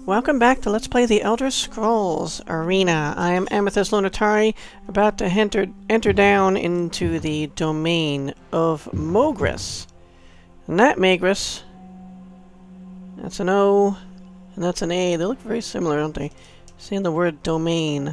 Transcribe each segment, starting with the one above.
Welcome back to Let's Play the Elder Scrolls Arena. I am Amethyst Lunatari, about to enter down into the domain of Mogrus. And that Mogrus, that's an O, and that's an A. They look very similar, don't they? Seeing the word domain.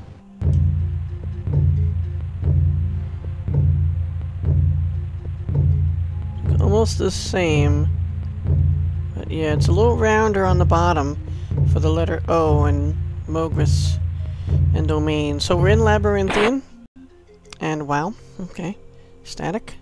Almost the same. But yeah, it's a little rounder on the bottom for the letter O and Mogrus and domain. So we're in Labyrinthian. And wow, okay. Static.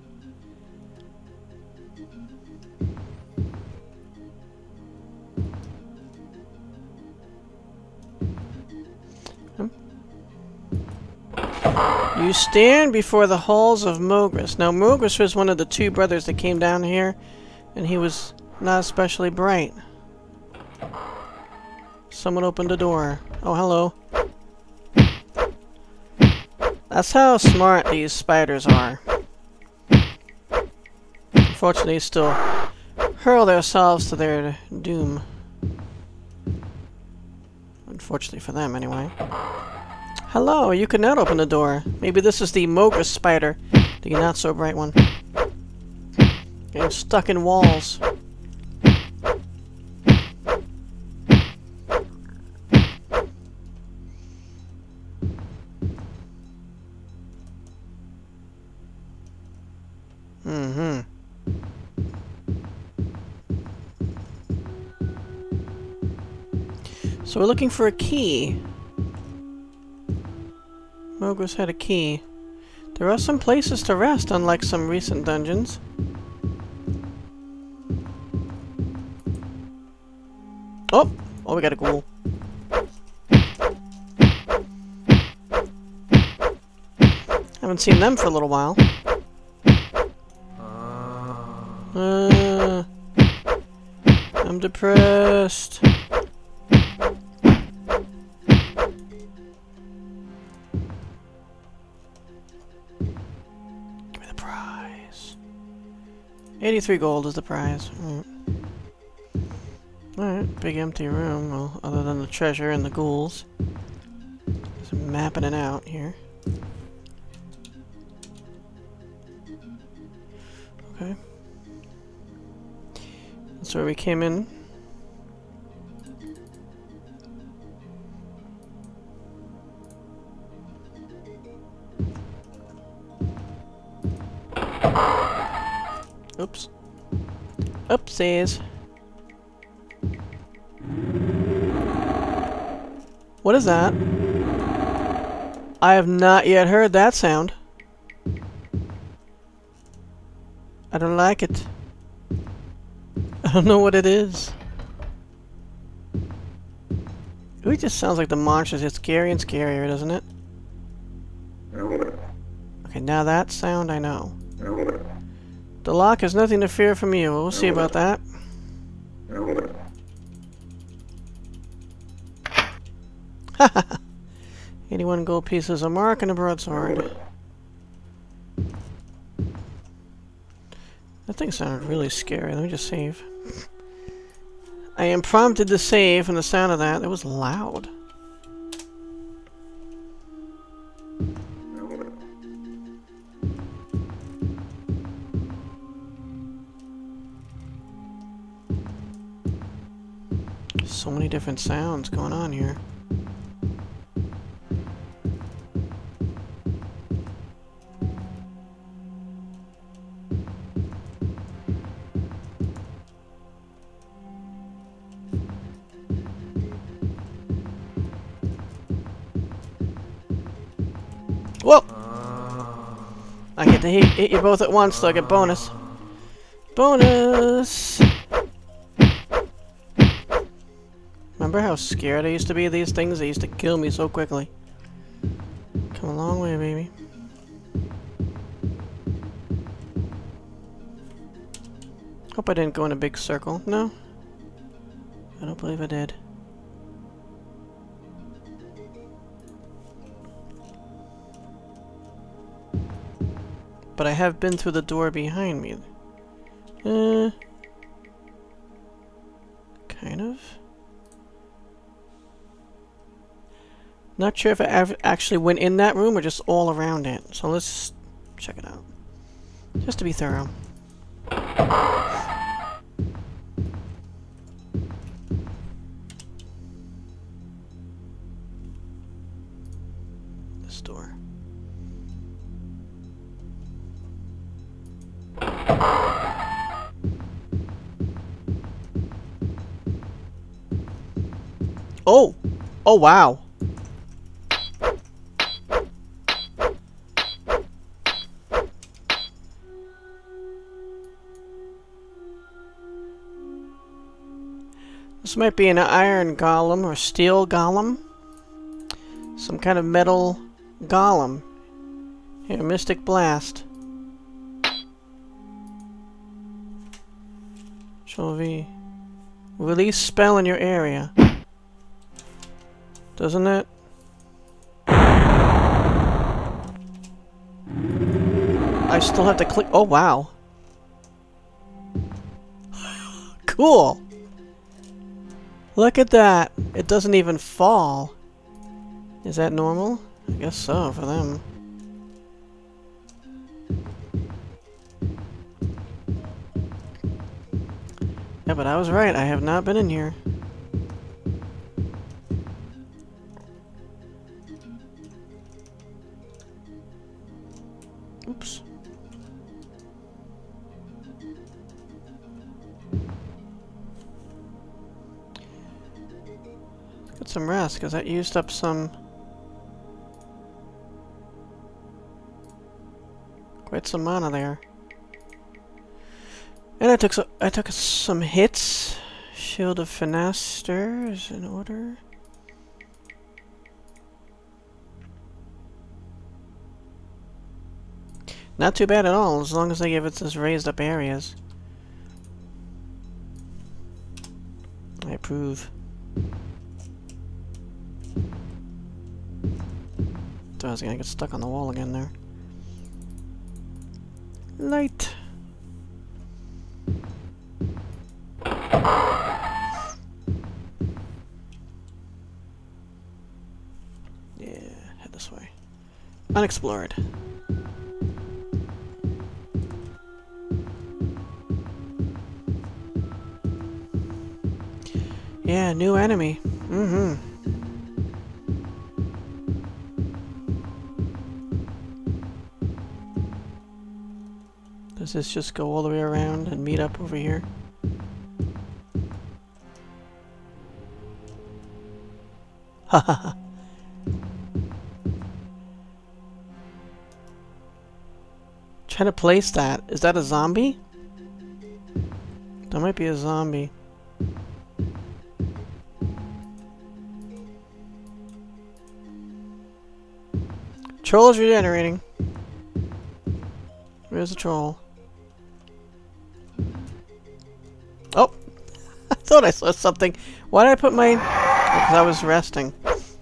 You stand before the halls of Mogrus. Now, Mogrus was one of the two brothers that came down here, and he was not especially bright. Someone opened the door. Oh, hello. That's how smart these spiders are. Unfortunately, they still hurl themselves to their doom. Unfortunately for them, anyway. Hello, you could not open the door. Maybe this is the Mogrus spider, the not-so-bright one. Getting stuck in walls. So we're looking for a key. Mogrus had a key. There are some places to rest, unlike some recent dungeons. Oh! Oh, we got a ghoul. Haven't seen them for a little while. I'm depressed. Give me the prize. 83 gold is the prize. Alright, big empty room, well, other than the treasure and the ghouls. Just mapping it out here. Okay. That's where we came in. Oops. Oopsies. What is that? I have not yet heard that sound. I don't like it. I don't know what it is. It just sounds like the monsters get scary and scarier, doesn't it? Okay, now that sound I know. The lock has nothing to fear from you. We'll see about that. 81 gold pieces, a mark, and a broadsword. That thing sounded really scary. Let me just save. I am prompted to save from the sound of that. It was loud. So many different sounds going on here. Whoa! I get to hit you both at once, so I get bonus. Bonus! Remember how scared I used to be of these things? They used to kill me so quickly. Come a long way, baby. Hope I didn't go in a big circle. No? I don't believe I did. But I have been through the door behind me. Kind of. Not sure if I actually went in that room or just all around it. So let's check it out. Just to be thorough. This door. Oh! Oh, wow! This might be an iron golem or steel golem. Some kind of metal golem. Here, Mystic Blast. Shall we release spell in your area? Doesn't it? I still have to click. Oh, wow. Cool. Look at that. It doesn't even fall. Is that normal? I guess so for them. Yeah, but I was right. I have not been in here. Oops. Get some rest, because that used up quite some mana there. And I took some hits. Shield of Finaster is in order. Not too bad at all, as long as they give it those raised up areas. I approve. Thought I was gonna get stuck on the wall again there. Light. Yeah, head this way. Unexplored. Yeah, new enemy. Mm-hmm. Does this just go all the way around and meet up over here? Haha. Trying to place that. Is that a zombie? That might be a zombie. Troll is regenerating. Where's the troll? Oh! I thought I saw something. Why did I put my... Because I was resting.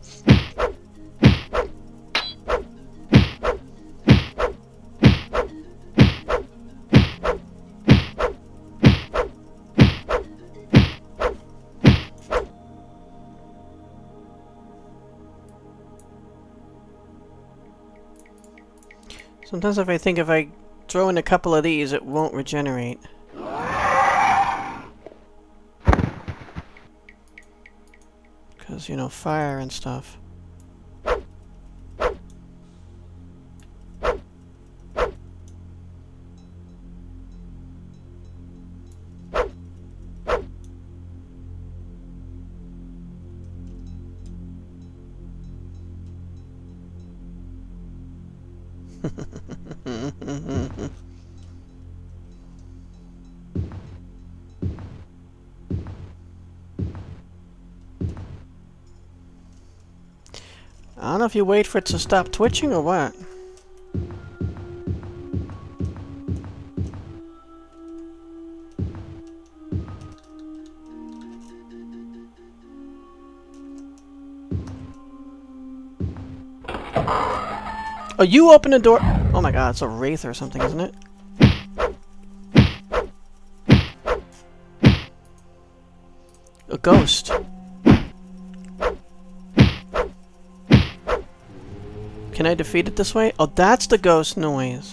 Sometimes if I throw in a couple of these, it won't regenerate. Because, you know, fire and stuff. I don't know if you wait for it to stop twitching or what. Oh, you open the door. Oh my god, it's a wraith or something, isn't it? A ghost. Can I defeat it this way? Oh, that's the ghost noise.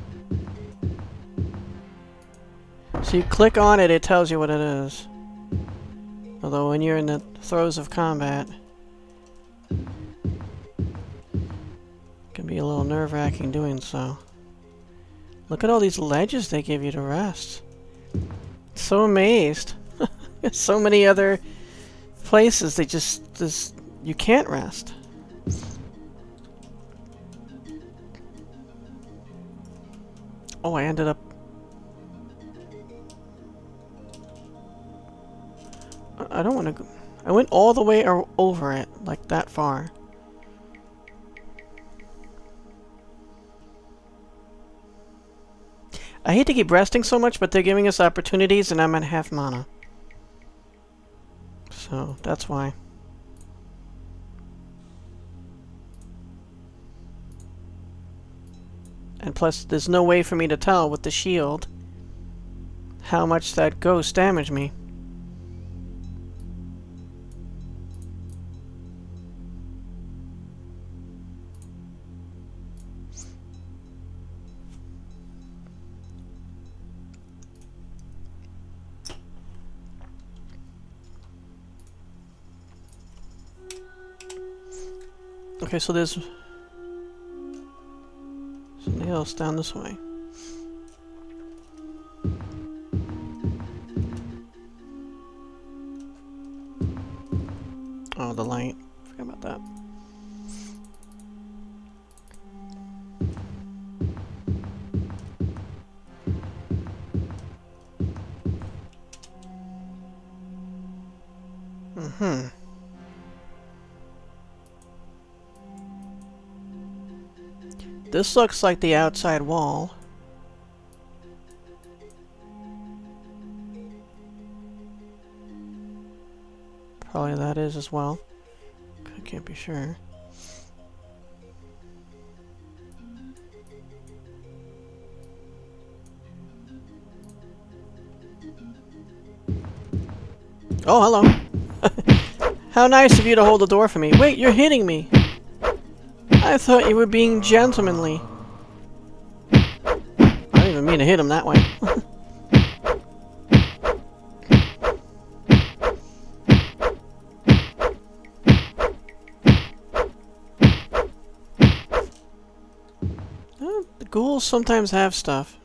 So you click on it, it tells you what it is. Although when you're in the throes of combat, it can be a little nerve-wracking doing so. Look at all these ledges they give you to rest. So amazed. There's so many other places they just you can't rest. Oh, I ended up... I don't want to go... I went all the way over it, like that far. I hate to keep resting so much, but they're giving us opportunities and I'm at half mana. So, that's why. And plus, there's no way for me to tell with the shield how much that ghost damaged me. Okay, so there's something else down this way. Oh, the light. Forgot about that. Mm-hmm. This looks like the outside wall. Probably that is as well. I can't be sure. Oh, hello. How nice of you to hold the door for me. Wait, you're hitting me. I thought you were being gentlemanly. I didn't even mean to hit him that way. The ghouls sometimes have stuff.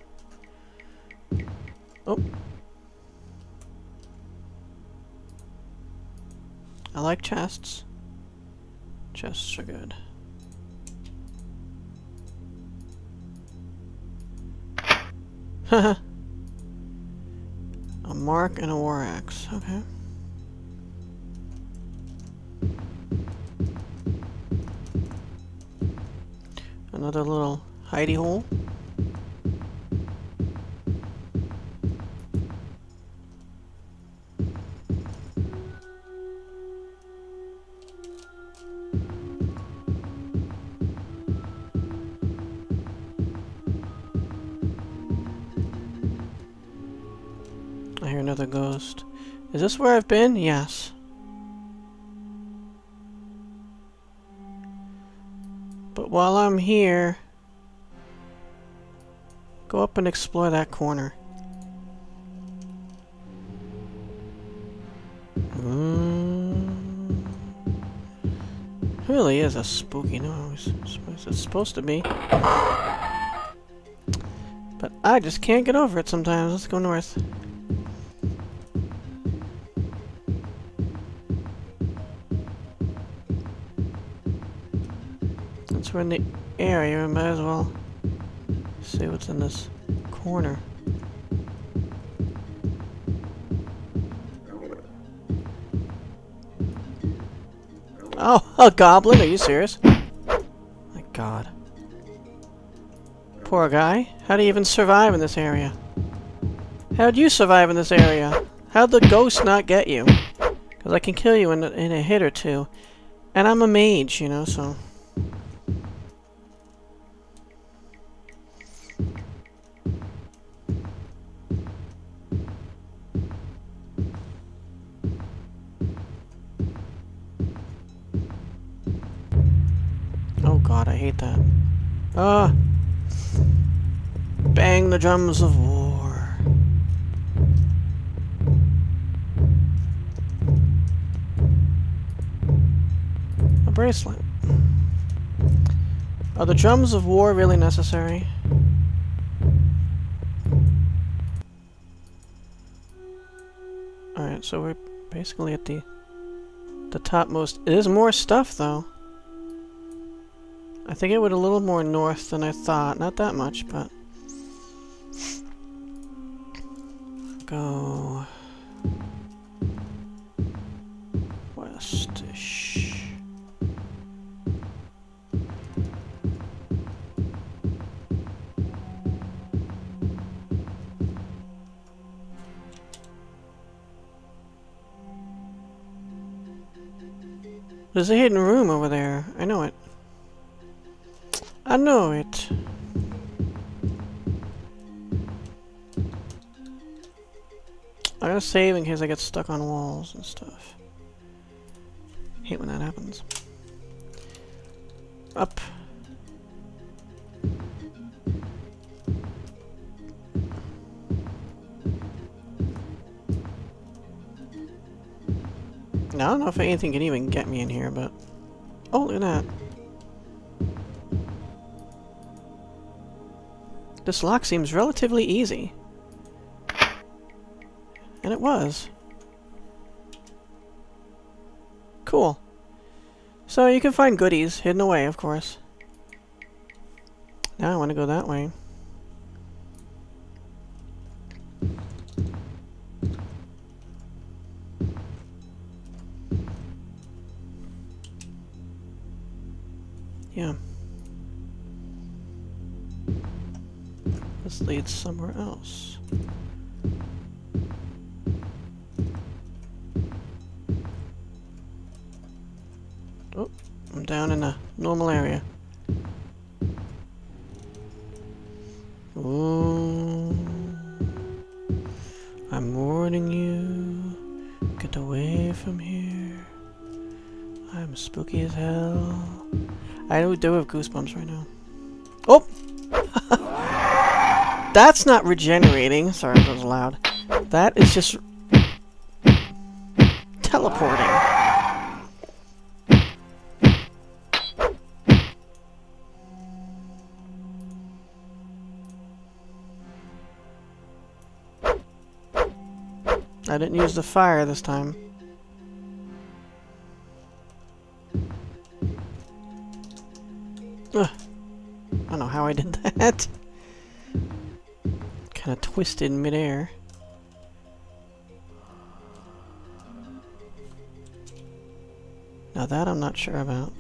Oh. I like chests. Chests are good. Haha. A mark and a war axe. Okay. Another little hidey hole. I hear another ghost. Is this where I've been? Yes. But while I'm here, go up and explore that corner. It really is a spooky noise. It's supposed to be. But I just can't get over it sometimes. Let's go north. Since we're in the area, we might as well see what's in this corner. Oh, a goblin? Are you serious? My God. Poor guy. How do you even survive in this area? How'd you survive in this area? How'd the ghost not get you? Because I can kill you in a hit or two. And I'm a mage, you know, so... God, I hate that. Ah! Bang the drums of war. A bracelet. Are the drums of war really necessary? Alright, so we're basically at the topmost. There's more stuff, though. I think it went a little more north than I thought. Not that much, but... Go... west-ish. There's a hidden room over there. I know it. I know it. I gotta save in case I get stuck on walls and stuff. Hate when that happens. Up. Now, I don't know if anything can even get me in here, but... Oh, look at that. This lock seems relatively easy. And it was. Cool. So you can find goodies hidden away, of course. Now I want to go that way. Yeah. This leads somewhere else. Oh, I'm down in a normal area. Oh, I'm warning you. Get away from here. I'm spooky as hell. I do have goosebumps right now. Oh! That's not regenerating. Sorry, that was loud. That is just... teleporting. I didn't use the fire this time. Ugh. I don't know how I did that. Kind of twisted in midair. Now that I'm not sure about.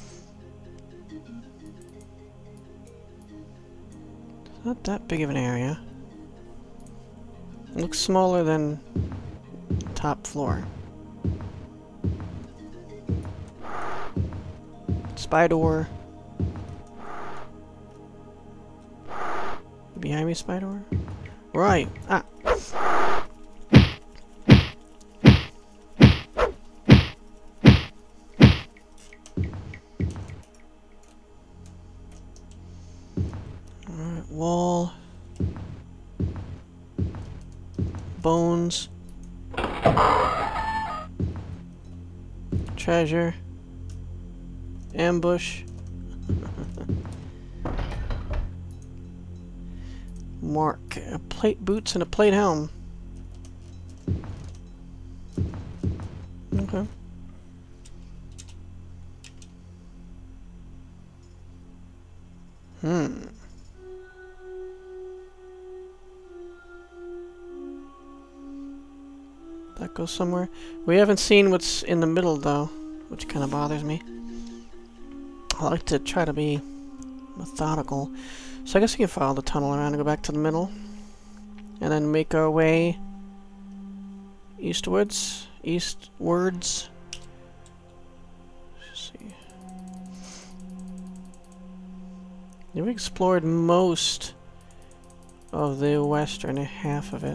It's not that big of an area. It looks smaller than the top floor. Spider. Behind me, Spider? Right. Ah. Alright, wall. Bones. Treasure. Ambush. Mark. Plate boots and a plate helm. Okay. That goes somewhere. We haven't seen what's in the middle, though, which kind of bothers me. I like to try to be methodical. So I guess we can follow the tunnel around and go back to the middle. And then make our way eastwards. Eastwards. Let's see. We've explored most of the western half of it.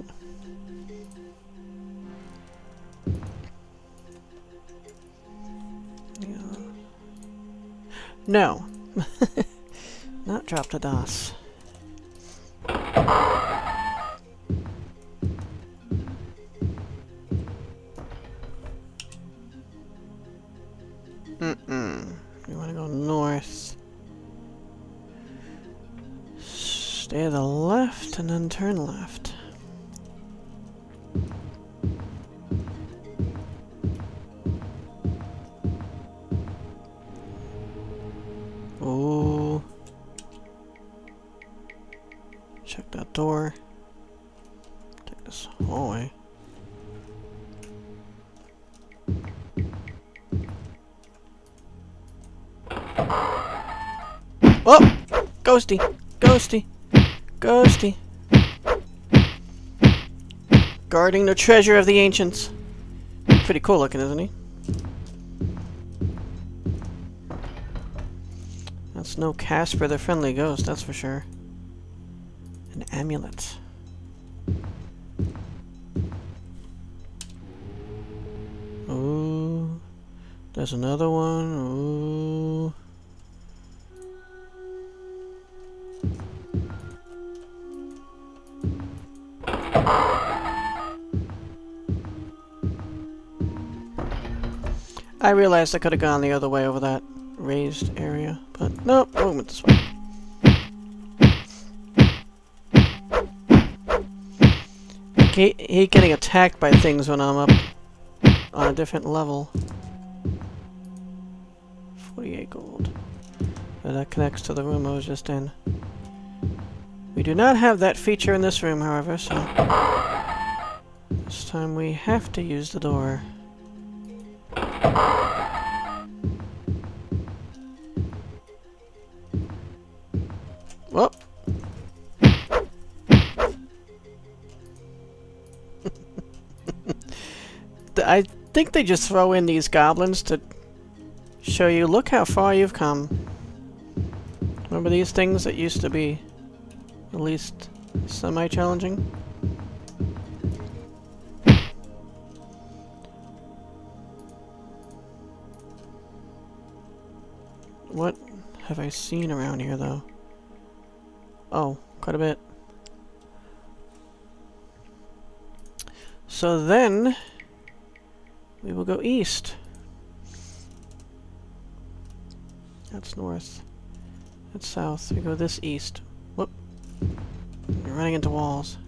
Yeah. No. Not drop the DOS. We want to go north. Stay to the left and then turn left. Oh. Check that door. Take this hallway. Oh! Ghosty! Ghosty! Ghosty! Guarding the treasure of the ancients. Pretty cool looking, isn't he? That's no Casper the Friendly Ghost, that's for sure. An amulet. Ooh. There's another one. Ooh. I realized I could have gone the other way over that raised area, but nope, I went this way. I hate getting attacked by things when I'm up on a different level. 48 gold. But that connects to the room I was just in. We do not have that feature in this room, however, so this time we have to use the door. Well. I think they just throw in these goblins to show you, look how far you've come. Remember these things that used to be at least semi-challenging? What have I seen around here, though? Oh, quite a bit. So then, we will go east. That's north. That's south. We go this east. Whoop. You're running into walls.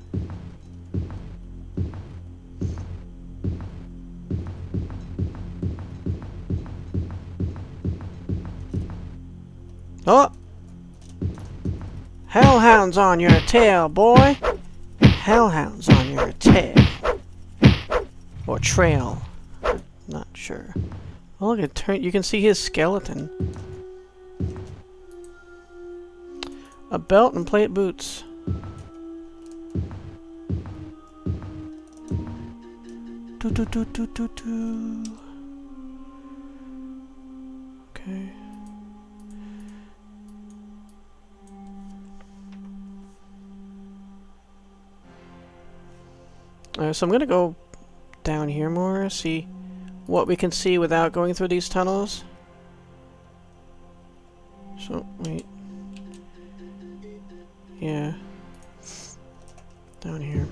Oh! Hellhounds on your tail, boy! Hellhounds on your tail. Or trail. I'm not sure. Oh, look, you can see his skeleton. A belt and plate boots. Okay. So I'm gonna go down here more, see what we can see without going through these tunnels. So, wait. Yeah. Down here.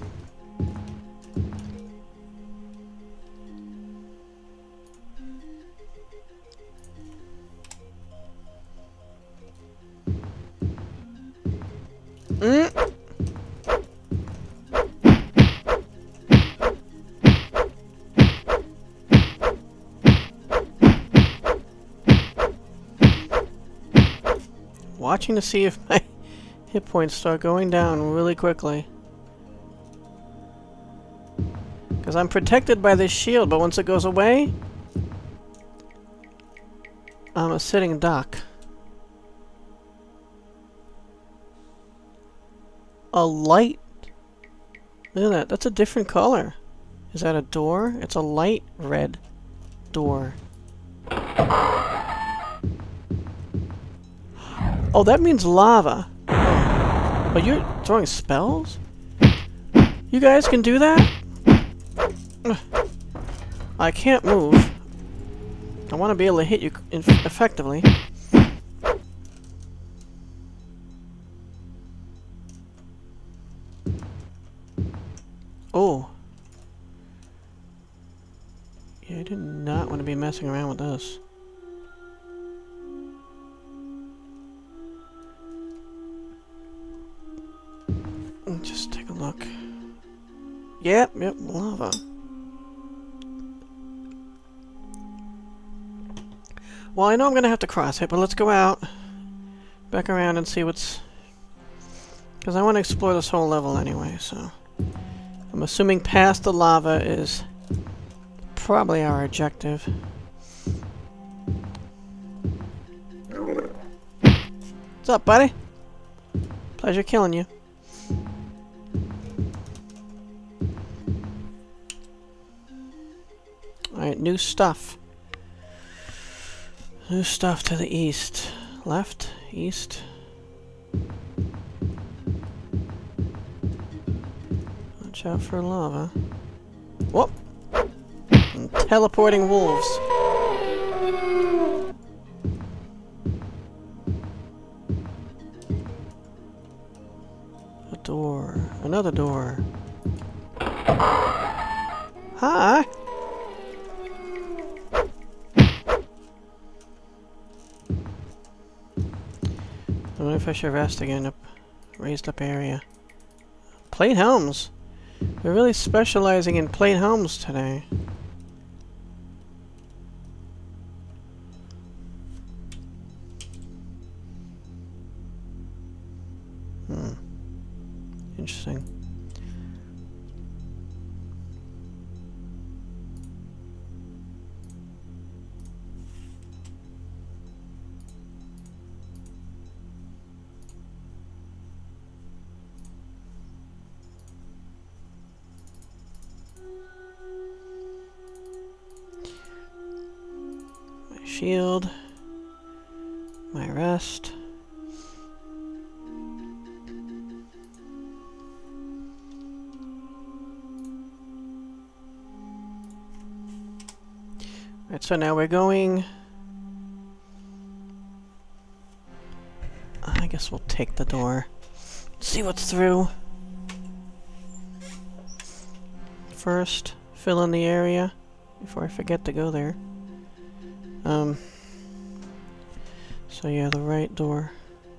Watching to see if my hit points start going down really quickly. Because I'm protected by this shield, but once it goes away, I'm a sitting duck. A light. Look at that. That's a different color. Is that a door? It's a light red door. Oh, that means lava. But you're throwing spells? You guys can do that? I can't move. I want to be able to hit you effectively. do not want to be messing around with this. Just take a look. Yep, lava. Well, I know I'm gonna have to cross it, but let's go out, back around and see what's... Because I want to explore this whole level anyway, so... I'm assuming past the lava is probably our objective. What's up, buddy? Pleasure killing you. Alright, new stuff. New stuff to the east. Left? East? Watch out for lava. Whoop! And teleporting wolves. A door. Another door. Hi! I wonder if I should rest again up raised up area. Plate helms! We're really specializing in plate helms today. Interesting. My shield. My rest. Right, so now we're going... I guess we'll take the door. See what's through. First, fill in the area before I forget to go there. So yeah, the right door.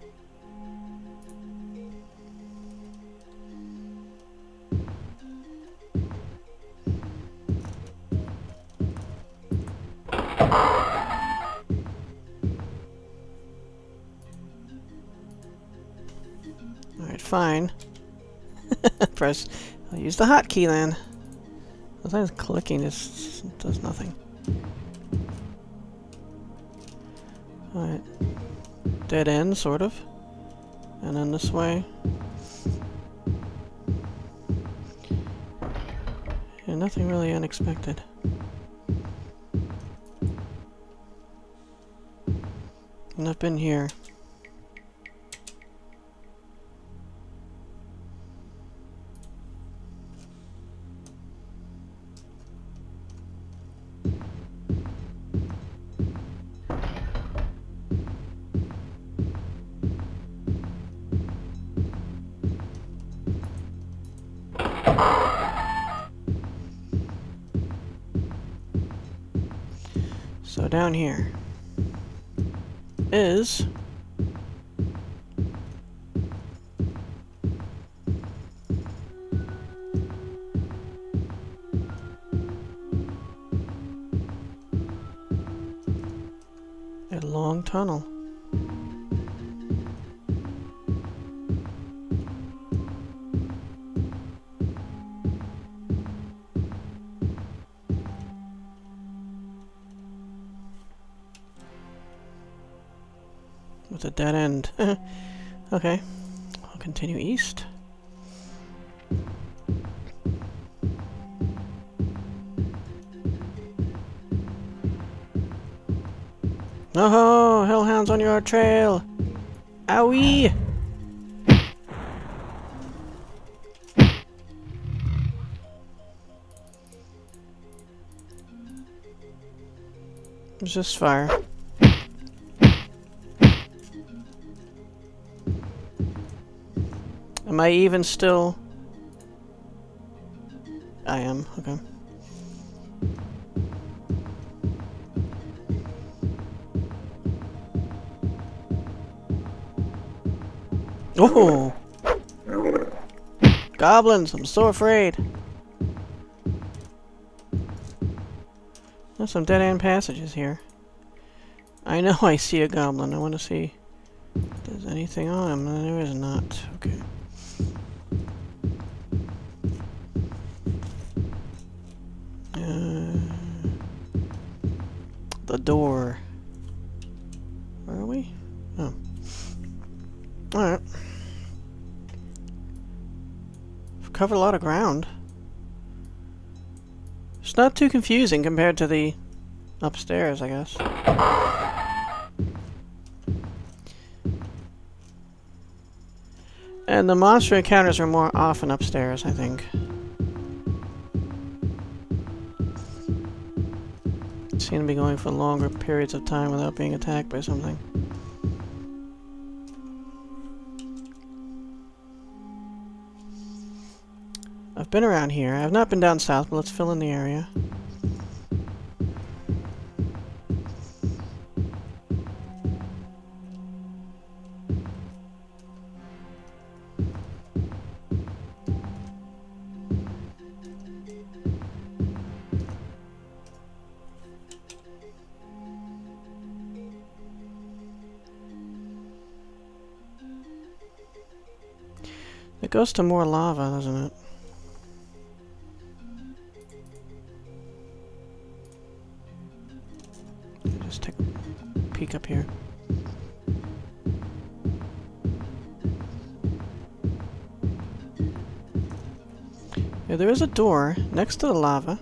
Alright, fine. Press. I'll use the hotkey then. Sometimes clicking just does nothing. Alright. Dead end, sort of. And then this way. Yeah, nothing really unexpected. And I've been here. So down here is a long tunnel. With a dead end. Okay, I'll continue east. Oh, hellhounds on your trail! Owie! It's just fire. Am I even still? I am, okay. Oh! Goblins! I'm so afraid! There's some dead-end passages here. I know I see a goblin. I want to see if there's anything on him. There is not. Okay. The door. Where are we? Oh. Alright. We've covered a lot of ground. It's not too confusing compared to the upstairs, I guess. And the monster encounters are more often upstairs, I think. Seem to be going for longer periods of time without being attacked by something. I've been around here. I've not been down south, but let's fill in the area. It goes to more lava, doesn't it? Just take a peek up here. Yeah, there is a door next to the lava.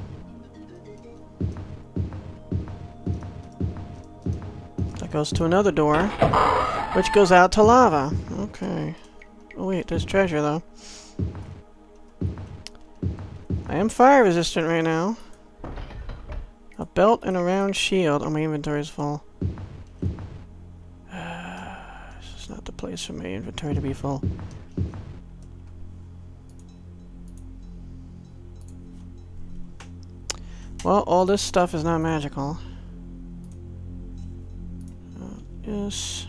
That goes to another door, which goes out to lava. Okay. Oh wait, there's treasure though. I am fire resistant right now. A belt and a round shield. Oh, my inventory is full. This is not the place for my inventory to be full. Well, all this stuff is not magical. Yes.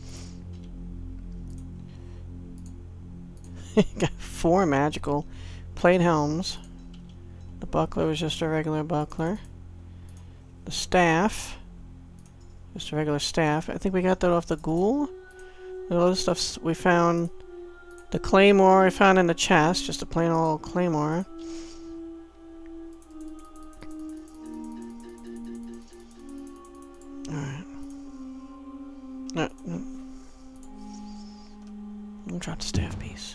Got 4 magical plate helms. The buckler was just a regular buckler. The staff, just a regular staff. I think we got that off the ghoul. The other stuff we found. The claymore we found in the chest, just a plain old claymore. Alright. No, no. I'll drop the staff piece.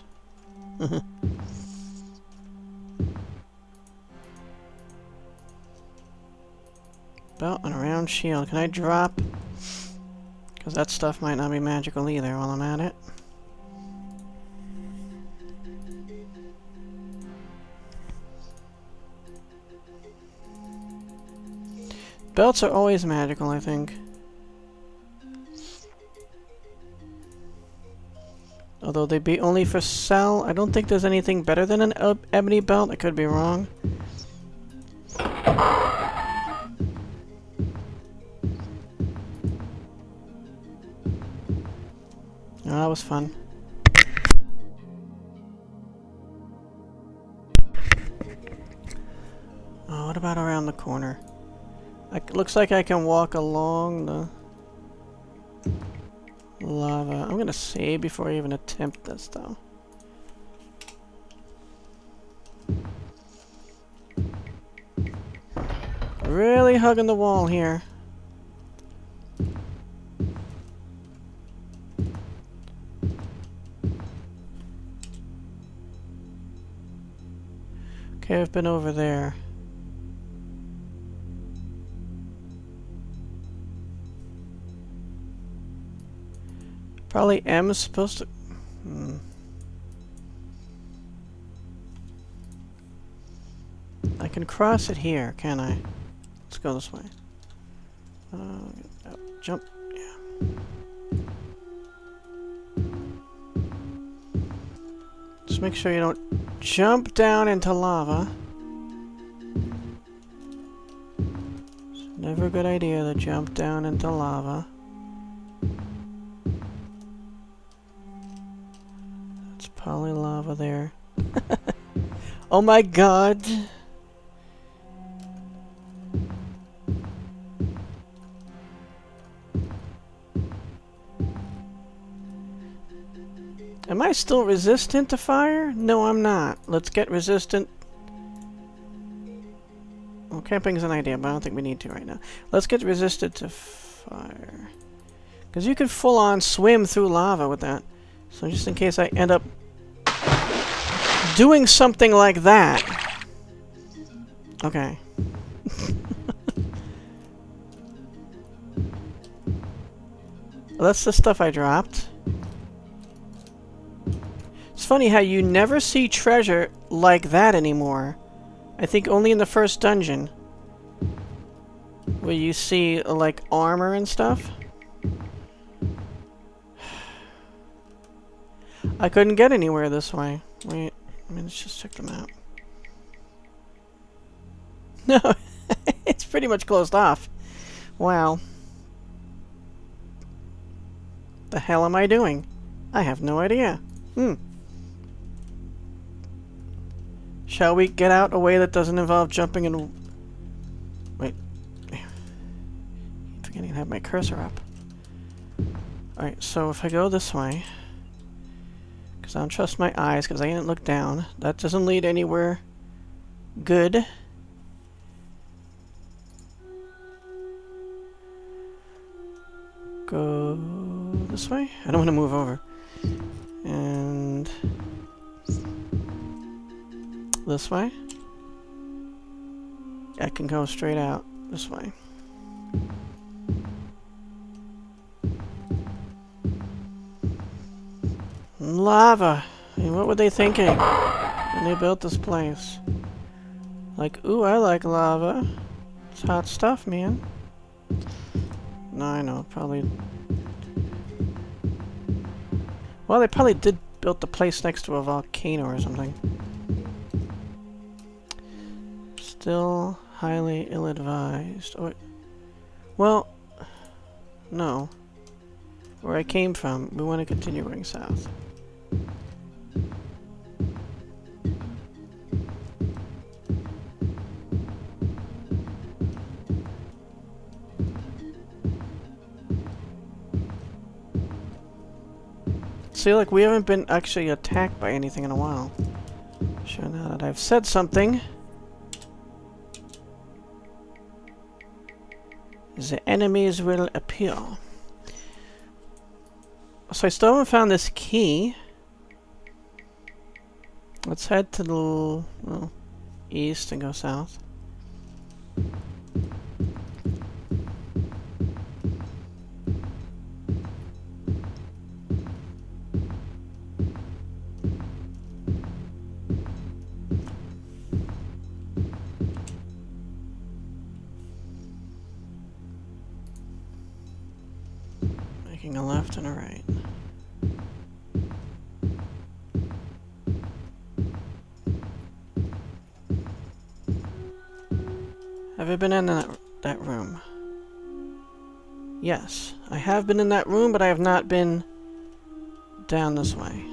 Belt and a round shield. Can I drop? Because that stuff might not be magical either while I'm at it. Belts are always magical, I think. Although they be only for sale. I don't think there's anything better than an ebony belt. I could be wrong. Oh, that was fun. Oh, what about around the corner? Looks like I can walk along the lava. I'm gonna save before I even attempt this, though. Really hugging the wall here. Okay, I've been over there. Probably M is supposed to... I can cross it here, can I? Let's go this way. Jump. Yeah. Just make sure you don't jump down into lava. It's never a good idea to jump down into lava. Poly lava there. Oh my god! Am I still resistant to fire? No, I'm not. Let's get resistant. Well, camping is an idea, but I don't think we need to right now. Let's get resistant to fire. Because you can full-on swim through lava with that. So just in case I end up doing something like that. Okay. That's the stuff I dropped. It's funny how you never see treasure like that anymore. I think only in the first dungeon. Where you see, like, armor and stuff. I couldn't get anywhere this way. Wait, let's just check the map. No, it's pretty much closed off. Wow. The hell am I doing? I have no idea. Shall we get out a way that doesn't involve jumping in... Wait. I'm forgetting to have my cursor up. Alright, so if I go this way... Because I don't trust my eyes, because I didn't look down. That doesn't lead anywhere good. Go this way? I don't want to move over. And... this way? I can go straight out this way. Lava! I mean, what were they thinking when they built this place? Like, ooh, I like lava. It's hot stuff, man. No, I know, probably... Well, they probably did build the place next to a volcano or something. Still highly ill-advised. Oh, well, no. Where I came from, we want to continue going south. See, like, we haven't been actually attacked by anything in a while. Sure, now that I've said something... the enemies will appear. So I still haven't found this key. Let's head to the east and go south. Making a left and a right. Have I been in that room? Yes, I have been in that room, but I have not been down this way.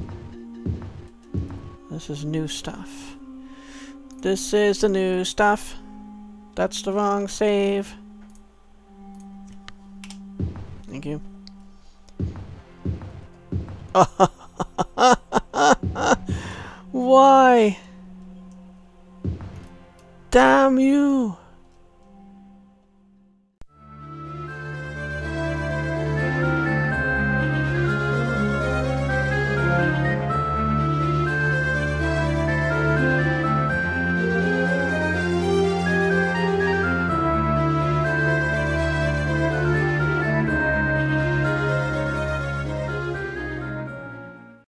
This is new stuff. This is the new stuff. That's the wrong save. Thank you. Why? Damn you!